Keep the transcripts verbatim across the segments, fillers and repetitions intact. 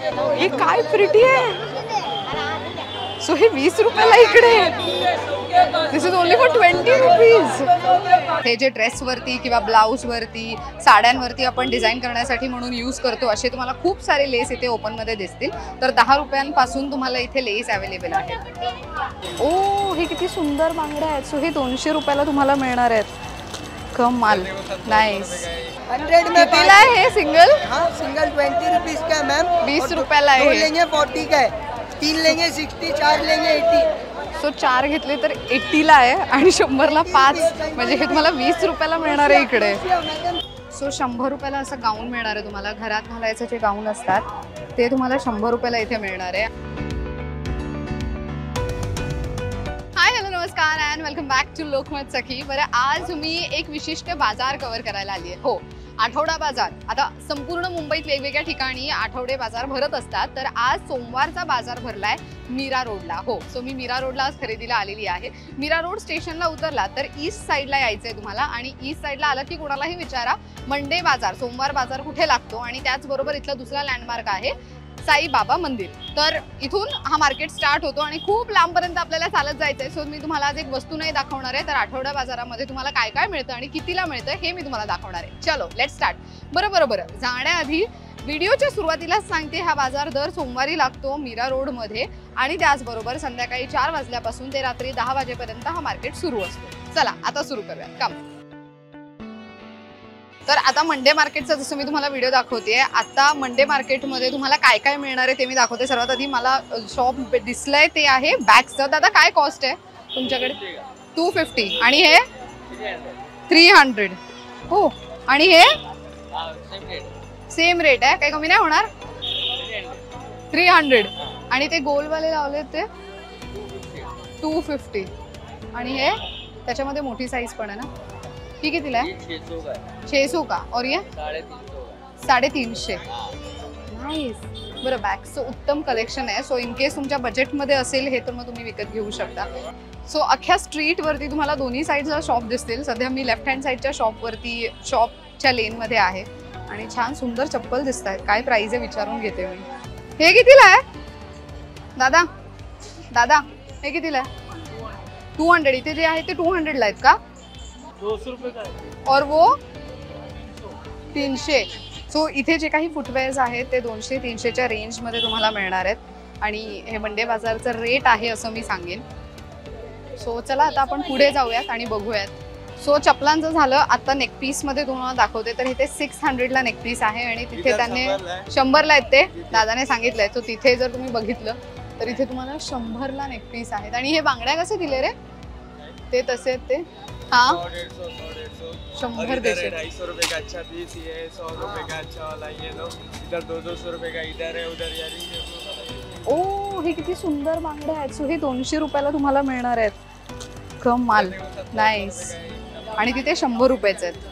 हे काय प्रिटी आहे. सो हे वीस रुपयाला इकडे. This is only for twenty rupees. हे जे ड्रेसवरती किंवा ब्लाऊजवरती साड्यांवरती आपण डिझाईन करण्यासाठी म्हणून यूज करतो असे तुम्हाला खूप सारे लेस इथे ओपनमध्ये दिसतील. तर दहा रुपयांपासून तुम्हाला इथे लेस अवेलेबल आहे. ओ हे किती सुंदर बांगड्या आहेत. सो हे दोनशे रुपयाला तुम्हाला मिळणार आहेत. कमाल. नाईस. हंड्रेड में कितीला आहे हे सिंगल? हाँ सिंगल ट्वेंटी रुपीज का मैम. वीस रुपयाला आहे. दो लेंगे फोर्टी का है, तीन लेंगे सिक्सटी, चार लेंगे एटी. सो चार घेतले तर एट्टीला आहे आणि शंभरला पाच म्हणजे हे तुम्हाला वीस रुपयाला मिळणार आहे इकडे. सो शंभर रुपयाला असं गाऊन मिळणार आहे तुम्हाला. घरात घालायचे जे गाऊन असतात ते तुम्हाला शंभर रुपयाला इथे मिळणार आहे. हाय हॅलो नमस्कार and welcome back to Lokmat Sakhi. बरं आज मी एक विशिष्ट बाजार कव्हर करायला आली आहे. हो, आठवडा बाजार. आता संपूर्ण मुंबईत वेगवेगळ्या ठिकाणी आठवडे बाजार भरत असतात. तर आज सोमवारचा बाजार भरलाय मीरा रोडला. हो, सो मी मीरा रोडला आज खरेदीला आलेली आहे. मीरा रोड स्टेशनला उतरला तर ईस्ट साईडला यायचंय तुम्हाला आणि ईस्ट साईडला आलं की कोणालाही विचारा मंडे बाजार, सोमवार बाजार कुठे लागतो आणि त्याचबरोबर इथला दुसरा लँडमार्क आहे साईबाबा मंदिर. तर इथून हा मार्केट स्टार्ट होतो आणि खूप लांबपर्यंत आपल्याला चालत जायचंय. सो मी तुम्हाला आज एक वस्तू नाही दाखवणार आहे. तर आठवडा बाजारामध्ये तुम्हाला काय काय मिळतं आणि कितीला मिळतं हे मी तुम्हाला दाखवणार आहे. चलो लेट स्टार्ट. बरं बरं बरं जाण्याआधी व्हिडिओच्या सुरुवातीलाच सांगते हा बाजार दर सोमवारी लागतो मीरा रोडमध्ये आणि त्याचबरोबर संध्याकाळी चार वाजल्यापासून ते रात्री दहा वाजेपर्यंत हा मार्केट सुरू असतो. चला आता सुरू करूयात काम. तर आता मंडे मार्केटचा जसं मी तुम्हाला व्हिडिओ दाखवते. आता मंडे मार्केटमध्ये तुम्हाला काय काय मिळणार आहे ते मी दाखवते. सर्वात आधी मला शॉप दिसलंय ते आहे बॅग्सचं. दादा काय कॉस्ट आहे तुमच्याकडे? टू फिफ्टी आणि हे थ्री हंड्रेड. हो आणि हे सेम रेट आहे, काही कमी नाही होणार. थ्री हंड्रेड आणि ते गोलवाले लावले ते टू फिफ्टी आणि हे त्याच्यामध्ये मोठी साईज पण आहे ना. ही कितीला आहे? छे सौ का. और ये साडे तीनशे. नाईस. बरं बॅग्सचं उत्तम कलेक्शन आहे. सो इन केस तुमच्या बजेटमध्ये असेल हे तर मग तुम्ही विकत घेऊ शकता. सो अख्ख्या स्ट्रीटवरती तुम्हाला दोन्ही साईडला शॉप दिसतील. सध्या मी लेफ्ट हँड साईडच्या शॉपवरती शॉपच्या लेनमध्ये आहे आणि छान सुंदर चप्पल दिसत आहेत. काय प्राइस आहे विचारून घेते मी. हे कितीला आहे दादा? दादा हे कितीला आहे? Two hundred. इथे जे आहे ते टू हंड्रेडला आहेत का? दो सौ रुपये का है. और वो तीनशे. सो इथे जे काही फुटवेअर्स आहेत ते दोनशे तीनशेच्या रेंजमध्ये तुम्हाला मिळणार आहेत आणि हे मंडे बाजारचं रेट आहे असं मी सांगेन. सो चला आता आपण पुढे जाऊयात आणि बघूयात. सो चपलांचं झालं. आता नेकपीसमध्ये तुम्हाला दाखवते. तर इथे सिक्स हंड्रेडला नेकपीस आहे आणि तिथे त्यांनी शंभरला आहेत ते दादाने सांगितलंय. सो तिथे जर तुम्ही बघितलं तर इथे तुम्हाला शंभरला नेकपीस आहेत. आणि हे बांगड्या कसे दिले रे? ते तसे आहेत ते. हाँ शंभर देशे. ढाई सौ रुपए का अच्छा पीस ये है, सौ रुपए का अच्छा वाला ये लो. इधर दो दो सौ रुपए का इधर है, उधर यारिंग. ओ हे किती सुंदर बांगड्या आहेत. सो हे दोनशे रुपयाला तुम्हाला मिळणार आहेत. कमाल. नाईस. आणि तिथे शंभर रुपयाचे आहेत.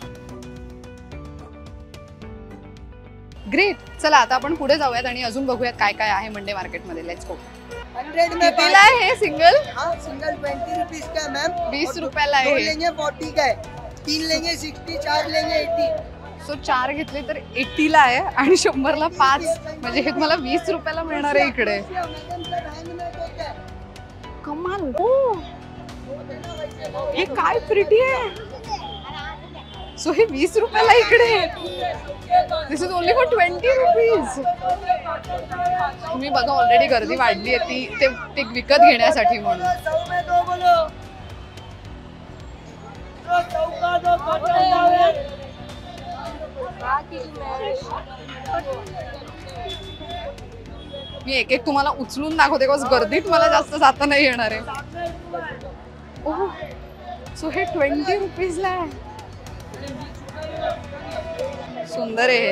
ग्रेट. चला आता आपण पुढे जाऊयात आणि अजून बघूयात काय काय आहे मंडे मार्केटमध्ये. Let's go. हंड्रेड में कितीला आहे हे सिंगल? हाँ सिंगल ट्वेंटी रुपीज का मैम. वीस रुपयाला दो आहे. लेंगे फोर्टी का है, तीन लेंगे सिक्सटी, चार लेंगे एटी. सो चार घेतले तर एट्टीला आहे आणि शंभरला पाच म्हणजे हे तुम्हाला वीस रुपयाला मिळणार आहे इकडे. कमाल. हो हे काय प्रिटी आहे. सो हे वीस रुपयाला इकडे. This is only for twenty rupees. तुम्ही बघा ऑलरेडी गर्दी वाढली आहे ती ते, ते विकत घेण्यासाठी म्हणून. मी एक एक तुम्हाला उचलून दाखवते बिकॉज गर्दीत मला जास्त जाता नाही येणार आहे. ओह सो हे ट्वेंटी रुपीजला आहे. सुंदर आहे हे.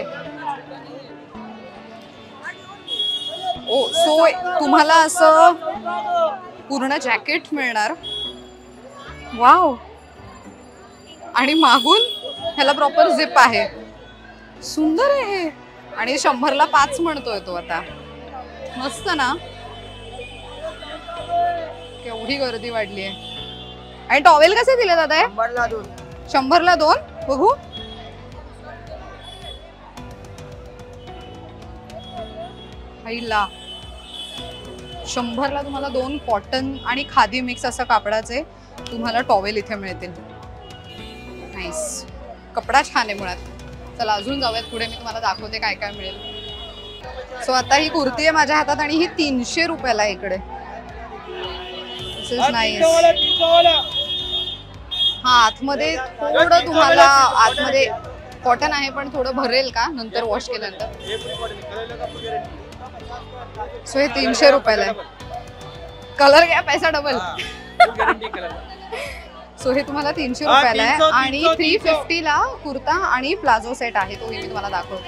ओ सो तुम्हाला असं पूर्ण जॅकेट मिळणार. वाव. आणि मागून ह्याला प्रॉपर झिप आहे. सुंदर आहे हे. आणि शंभरला पाच म्हणतोय तो आता. मस्त ना. केवढी गर्दी वाढली आहे. आणि टॉवेल कसे दिले दादा? शंभरला दोन. शंभरला दोन. बघू. आईला शंभरला तुम्हाला दोन कॉटन आणि खादी मिक्स असं कापडाचे तुम्हाला टॉवेल इथे मिळतील. नाईस, कपडा छान आहे मुळात. चला अजून जाऊयात पुढे, मी तुम्हाला दाखवते काय काय मिळेल. सो आता ही कुर्ती आहे माझ्या हातात आणि ही तीनशे रुपयाला आहे इकडे. This is nice. हा आतमध्ये थोडं तुम्हाला आतमध्ये कॉटन आहे पण थोडं भरेल का नंतर वॉश केल्यानंतर. सो हे तीनशे रुपयाला आहे. कलर घ्या पैसा डबल. सो हे तुम्हाला तीनशे रुपयाला आहे आणि थ्री फिफ्टीला कुर्ता आणि प्लाझो सेट आहे, तोही मी तुम्हाला दाखवते.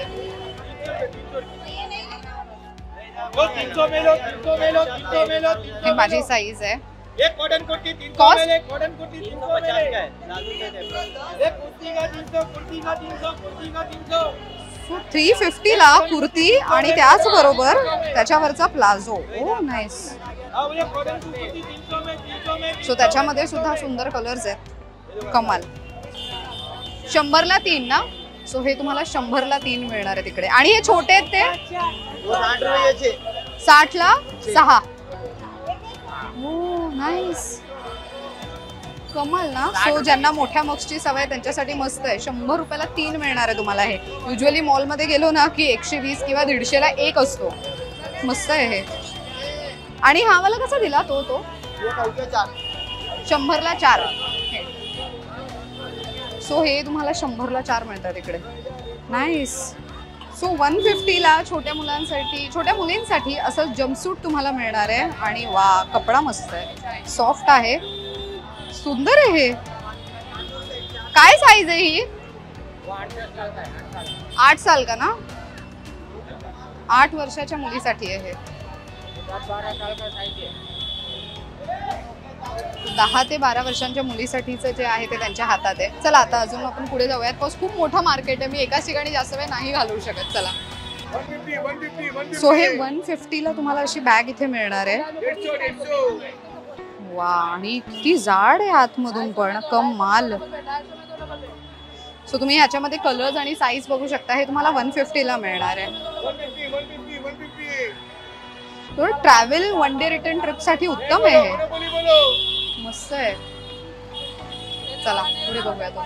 ही माझी साईज आहे. एक कॉटन कुर्ती तीन सौ कॉस्ट? में एक कॉटन कुर्ती तीन सौ पचास का है, एक कुर्ती का तीन सौ, कुर्ती का तीन सौ, कुर्ती का तीन सौ. थ्री फिफ्टीला कुर्ती आणि त्याच बरोबर त्याच्यावरचा प्लाझो. ओ नाईस. अब ये कॉटन कुर्ती तीन सौ में, तीन सौ में. सो त्याच्यामध्ये सुद्धा सुंदर कलर्स आहेत. कमाल. शंभरला तीन ना. सो हे तुम्हाला शंभरला तीन मिळणार आहे तिकडे. आणि हे छोटे आहेत ते वो साठ रुपये साठला सहा. ओ नाईस, कमाल ना. सो ज्यांना मोठ्या मग्सची सवय त्यांच्यासाठी मस्त आहे. शंभर रुपयाला तीन मिळणार आहे तुम्हाला हे. युजली मॉलमध्ये गेलो ना की एकशे वीस किंवा दीडशेला एक असतो. मस्त आहे हे. आणि हा वाला कसा दिला तो तो शंभरला चार. सो हे तुम्हाला शंभरला चार मिळतात इकडे. नाईस. सो वन फिफ्टीला छोट्या मुलांसाठी छोट्या मुलींसाठी असं जम्पसूट तुम्हाला मिळणार आहे. आणि वा कपडा मस्त आहे, सॉफ्ट आहे, सुंदर आहे हे. काय साईज आहे ही? आठ साल का ना. आठ वर्षाच्या मुलीसाठी आहे हे. दहा ते बारा वर्षांच्या मुलीसाठीचं जे आहे ते त्यांच्या हातात आहे. चला आता अजून आपण पुढे जाऊयात. बिकॉज खूप मोठं मार्केट आहे, मी एकाच ठिकाणी जास्त वेळ नाही घालवू शकत. चला. सो हे वन फिफ्टीला तुम्हाला अशी बॅग इथे मिळणार आहे. वा, आणि किती जाड आहे आतमधून पण, कमाल. सो तुम्ही ह्याच्यामध्ये कलर्स आणि साईज बघू शकता. हे तुम्हाला वन फिफ्टीला मिळणार आहे. Travel one day return trip साठी उत्तम आहे हे. मस्त आहे. चला पुढे बघूया.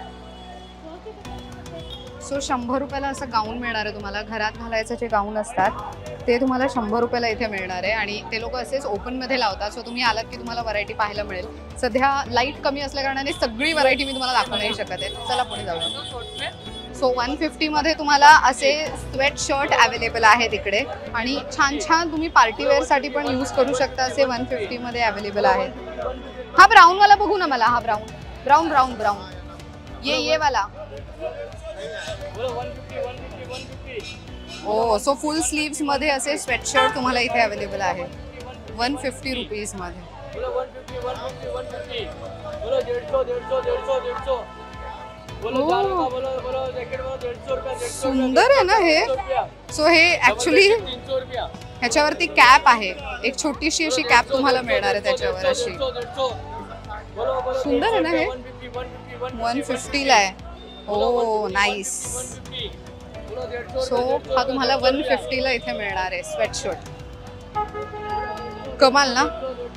सो शंभर रुपयाला असं गाऊन मिळणार आहे तुम्हाला. घरात घालायचे जे गाऊन असतात ते तुम्हाला शंभर रुपयाला इथे मिळणार आहे. आणि ते लोक असेच ओपन मध्ये लावतात. सो तुम्ही आलात की तुम्हाला व्हरायटी पाहायला मिळेल. सध्या लाईट कमी असल्या कारणाने सगळी व्हरायटी मी तुम्हाला दाखवू नाही शकत आहे. चला पुढे जाऊया. सो वन फिफ्टी मध्ये तुम्हाला असे स्वेट शर्ट अवेलेबल आहेत इकडे. आणि छान छान तुम्ही पार्टीवेअर साठी पण यूज करू शकता असे वन फिफ्टी मध्ये अवेलेबल आहेत. हा ब्राऊन वाला बघू ना मला. हा ब्राऊन ब्राऊन ब्राऊन ब्राऊन ये ये वाला. ओ सो फुल स्लीव्स मध्ये असे स्वेटशर्ट तुम्हाला इथे अवेलेबल आहे वन फिफ्टी रुपीज मध्ये. सुंदर आहे ना हे. सो हे ऍक्च्युली ह्याच्यावरती कॅप आहे, एक छोटीशी अशी कॅप तुम्हाला मिळणार आहे त्याच्यावर अशी. सुंदर आहे ना हे. वन फिफ्टीला आहे. ओ नाईस. सो हा तुम्हाला वन फिफ्टीला इथे मिळणार आहे स्वेटशर्ट. कमाल ना.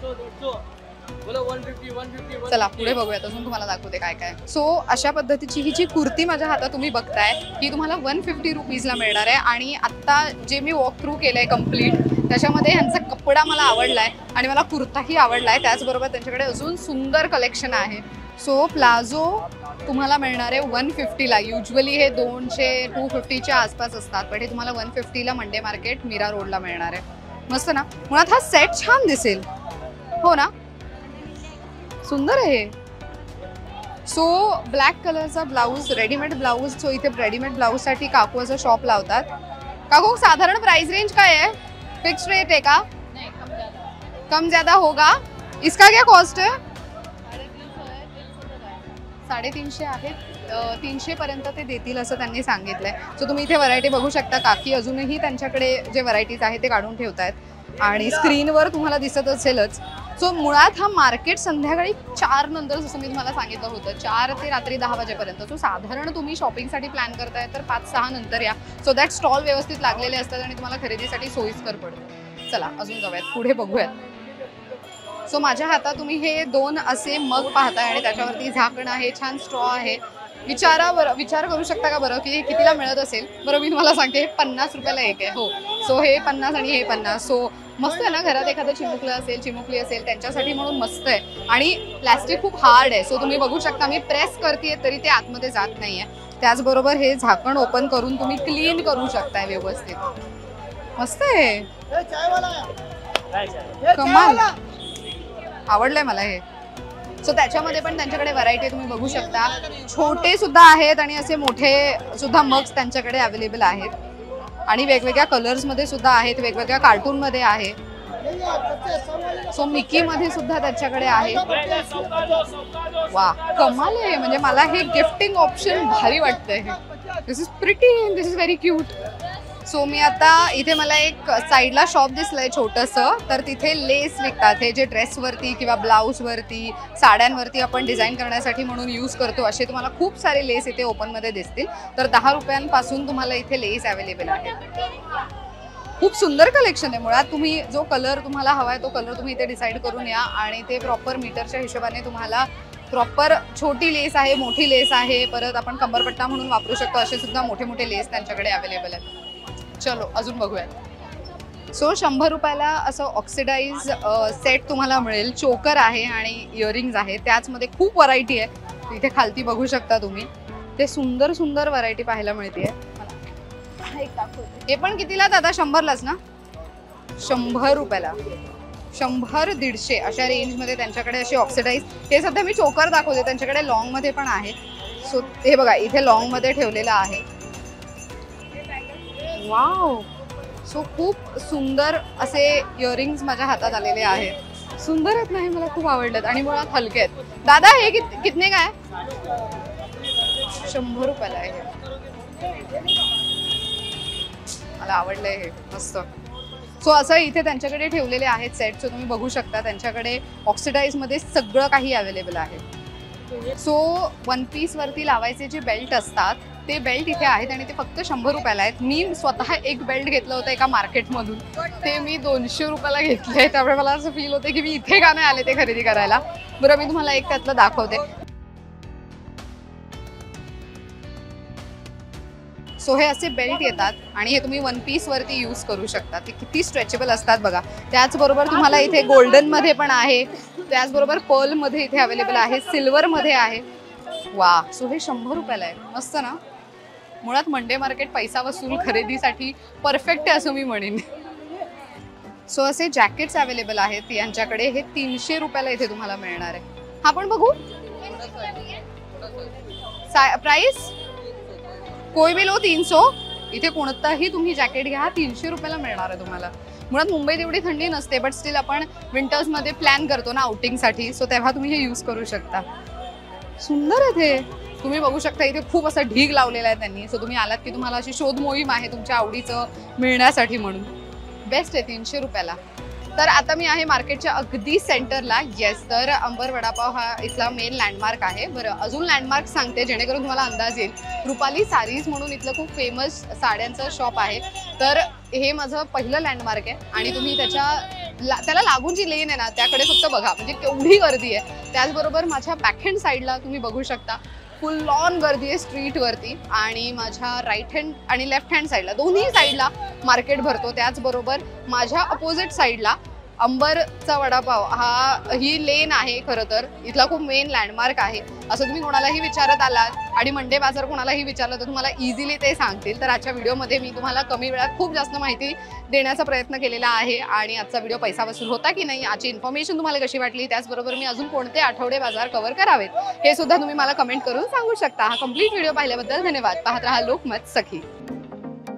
चला पुढे बघूयात, अजून तुम्हाला दाखवते काय काय. सो अशा पद्धतीची ही जी कुर्ती माझ्या हातात तुम्ही बघताय ही तुम्हाला वन फिफ्टी रुपीजला मिळणार आहे. आणि आत्ता जे मी वॉक थ्रू केलंय कम्प्लीट त्याच्यामध्ये ह्यांचा कपडा मला आवडलाय आणि मला कुर्ताही आवडलाय. त्याचबरोबर त्यांच्याकडे अजून सुंदर कलेक्शन आहे. सो प्लाझो तुम्हाला मिळणार आहे वन फिफ्टीला. युजली हे दोनशे टू फिफ्टीच्या आसपास असतात, पण हे तुम्हाला वन फिफ्टीला मंडे मार्केट मीरा रोडला मिळणार आहे. मस्त ना. मुळात हा सेट छान दिसेल. हो ना, सुंदर आहे. सो ब्लॅक कलरचा ब्लाऊज, रेडीमेड ब्लाऊज. सो इथे रेडीमेड ब्लाऊज साठी काकू असं शॉप लावतात. काकू साधारण प्राइस रेंज काय आहे? फिक्स रेट है का? नहीं, कम ज्यादा कम ज्यादा होगा. इसका क्या कॉस्ट है? साडेतीनशे आहेत. तीनशे पर्यंत ते देतील असं त्यांनी सांगितलंय. सो तुम्ही इथे व्हरायटी बघू शकता. काकी अजूनही त्यांच्याकडे जे व्हरायटीज आहेत ते काढून ठेवतायत आणि स्क्रीनवर तुम्हाला दिसत असेलच सो मुळात हा मार्केट संध्याकाळी चार नंतर, जसं मी तुम्हाला सांगितलं होतं, चार ते रात्री दहा वाजेपर्यंत. सो साधारण तुम्ही शॉपिंगसाठी प्लॅन करताय तर पाच सहा नंतर या, सो दॅट स्टॉल व्यवस्थित लागलेले असतात आणि तुम्हाला खरेदीसाठी सोयीस्कर पडतो. चला अजून जाऊयात, पुढे बघूयात. सो माझ्या हातात तुम्ही हे दोन असे मग पाहताय आणि त्याच्यावरती झाकण आहे, छान स्ट्रॉ आहे. विचारा बरं, विचार करू शकता का बरं की हे कितीला मिळत असेल? बरं मी तुम्हाला सांगते, हे पन्नास रुपयाला एक आहे. हो, सो हे पन्नास आणि हे पन्नास. सो मस्त आहे ना, घरात एखादं चिमुकलं असेल, चिमुकली असेल त्यांच्यासाठी म्हणून मस्त आहे. आणि प्लॅस्टिक खूप हार्ड आहे, सो तुम्ही बघू शकता मी प्रेस करते तरी ते आतमध्ये जात नाहीये. त्याचबरोबर हे झाकण ओपन करून तुम्ही क्लीन करू शकताय व्यवस्थित. मस्त आहे, कमाल, आवडलंय मला हे. सो त्याच्यामध्ये पण त्यांच्याकडे व्हरायटी तुम्ही बघू शकता, छोटे सुद्धा आहेत आणि असे मोठे सुद्धा मग्स त्यांच्याकडे अवेलेबल आहेत. आणि वेगवेगळ्या कलर्स मध्ये सुद्धा आहेत, वेगवेगळ्या कार्टून मध्ये आहे. सो मिकी मध्ये सुद्धा त्यांच्याकडे आहे. वा, कमाल आहे. म्हणजे मला हे गिफ्टिंग ऑप्शन भारी वाटतंय. This is pretty and this is very cute. So मी आता इथे मला एक साईडला शॉप दिसलंय छोटंसं, तर तिथे लेस विकतात. हे जे ड्रेसवरती किंवा ब्लाऊजवरती, साड्यांवरती आपण डिझाईन करण्यासाठी म्हणून यूज करतो, असे तुम्हाला खूप सारे लेस इथे ओपनमध्ये दिसतील. तर दहा रुपयांपासून तुम्हाला इथे लेस अवेलेबल आहे. खूप सुंदर कलेक्शन आहे. मुळात तुम्ही जो कलर तुम्हाला हवा आहे तो कलर तुम्ही इथे डिसाईड करून या आणि ते प्रॉपर मीटरच्या हिशोबाने तुम्हाला प्रॉपर, छोटी लेस आहे, मोठी लेस आहे, परत आपण कंबरपट्टा म्हणून वापरू शकतो, असे सुद्धा मोठे मोठे लेस त्यांच्याकडे अवेलेबल आहेत. चलो अजून बघूयात. सो शंभर रुपयाला असं ऑक्सिडाइज सेट तुम्हाला मिळेल. चोकर आहे आणि इयरिंग्स आहे, त्याचमध्ये खूप व्हरायटी आहे. इथे खालती बघू शकता तुम्ही, ते सुंदर सुंदर व्हरायटी पाहायला मिळते. हे पण कितीला दादा? शंभरलाच ना? शंभर रुपयाला, शंभर दीडशे अशा रेंजमध्ये त्यांच्याकडे असे ऑक्सिडाइज. हे सध्या मी चोकर दाखवते, त्यांच्याकडे लॉंग मध्ये पण आहे. सो हे बघा इथे लॉंग मध्ये ठेवलेलं आहे. वाव, सो खूप सुंदर असे इयरिंग्स माझ्या हातात आलेले आहेत. सुंदर आहेत नाही, मला खूप आवडलेत आणि मुळात हलके आहेत. दादा हे कित कितने काय? शंभर रुपयाला आहे. मला आवडलंय हे, मस्त. सो असं इथे त्यांच्याकडे ठेवलेले आहेत सेट. सो तुम्ही बघू शकता त्यांच्याकडे ऑक्सिडाइज मध्ये सगळं काही अवेलेबल आहे. सो वन पीस वरती लावायचे जे बेल्ट असतात ते बेल्ट इथे आहेत आणि ते फक्त शंभर रुपयाला आहेत. मी स्वतः एक बेल्ट घेतलं होतं एका मार्केटमधून, ते मी दोनशे रुपयाला घेतलंय. त्यामुळे मला असं फील होते की मी इथे का नाही आले ते खरेदी करायला. बरं मी तुम्हाला एक त्यातलं दाखवते. सो हे असे बेल्ट येतात आणि हे तुम्ही वन पीस वरती यूज करू शकता. ते किती स्ट्रेचेबल असतात बघा. त्याचबरोबर तुम्हाला इथे गोल्डन मध्ये पण आहे, त्याचबरोबर पर्ल मध्ये इथे अवेलेबल आहे, सिल्वर मध्ये आहे. वा, सो हे शंभर रुपयाला आहे. मस्त ना. मुळात मंडे मार्केट पैसा वसूल खरेदीसाठी परफेक्ट आहे असं मी म्हणेन. सो असे जॅकेट्स अवेलेबल आहेत यांच्याकडे. हे तीनशे रुपयाला इथे तुम्हाला मिळणार आहे. हा पण बघू प्राइस, कोई भी लो तीन सौ. इथे कोणताही तुम्ही जॅकेट घ्या, तीनशे रुपयाला मिळणार आहे तुम्हाला. मुळात मुंबईत एवढी थंडी नसते, बट स्टील आपण विंटर्स मध्ये प्लॅन करतो ना आउटिंगसाठी, सो तेव्हा तुम्ही हे यूज करू शकता. सुंदर आहे ते. तुम्ही बघू शकता इथे खूप असा ढीग लावलेला आहे त्यांनी. सो तुम्ही आलात की तुम्हाला अशी शोध मोहीम आहे तुमच्या आवडीचं मिळण्यासाठी म्हणून. बेस्ट आहे तीनशे रुपयाला. तर आता मी आहे मार्केटच्या अगदी सेंटरला. येस, तर अंबर वडापाव हा इथला मेन लँडमार्क आहे. बरं अजून लँडमार्क सांगते जेणेकरून तुम्हाला अंदाज येईल. रुपाली सारीज म्हणून इथलं खूप फेमस साड्यांचं शॉप आहे. तर हे माझं पहिलं लँडमार्क आहे आणि तुम्ही त्याच्या ला त्याला लागून जी लेन आहे ना त्याकडे फक्त बघा, म्हणजे केवढी गर्दी आहे. त्याचबरोबर माझ्या बॅकहँड साईडला तुम्ही बघू शकता फुल लॉन गर्दी आहे स्ट्रीटवरती. आणि माझ्या राईट हँड आणि लेफ्ट हँड साईडला, दोन्ही साईडला मार्केट भरतो. त्याचबरोबर माझ्या अपोजिट साईडला अंबरचा वडापाव हा ही लेन आहे. खरं तर इथला खूप मेन लँडमार्क आहे. असं तुम्ही कोणालाही विचारत आलात आणि मंडे बाजार कोणालाही विचारलं तर तुम्हाला इझिली ते सांगतील. तर आजच्या व्हिडिओमध्ये मी तुम्हाला कमी वेळात खूप जास्त माहिती देण्याचा प्रयत्न केलेला आहे. आणि आजचा व्हिडिओ पैसा वसूल होता की नाही, याची इन्फॉर्मेशन तुम्हाला कशी वाटली, त्याचबरोबर मी अजून कोणते आठवडे बाजार कव्हर करावेत हे सुद्धा तुम्ही मला कमेंट करून सांगू शकता. हा कंप्लीट व्हिडिओ पाहिल्याबद्दल धन्यवाद. पाहत रहा लोकमत सखी.